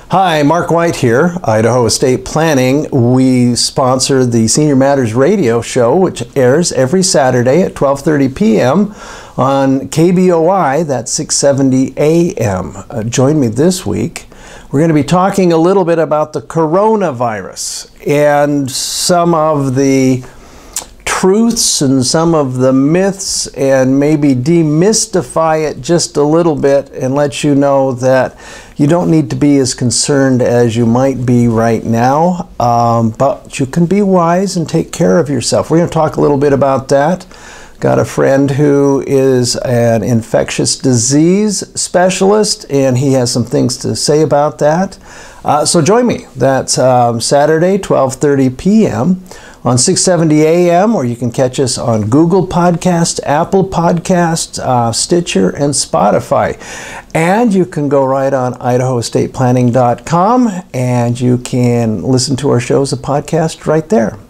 Hi, Mark White here, Idaho Estate Planning. We sponsor the Senior Matters radio show, which airs every Saturday at 12:30 p.m. on KBOI, that's 670 AM. Join me this week. We're going to be talking a little bit about the coronavirus and some of the truths and some of the myths, and maybe demystify it just a little bit and let you know that you don't need to be as concerned as you might be right now, but you can be wise and take care of yourself. We're going to talk a little bit about that. Got a friend who is an infectious disease specialist, and he has some things to say about that. So join me. That's Saturday, 12:30 p.m. on 670 AM, or you can catch us on Google Podcast, Apple Podcast, Stitcher, and Spotify. And you can go right on IdahoEstatePlanning.com, and you can listen to our shows, a podcast right there.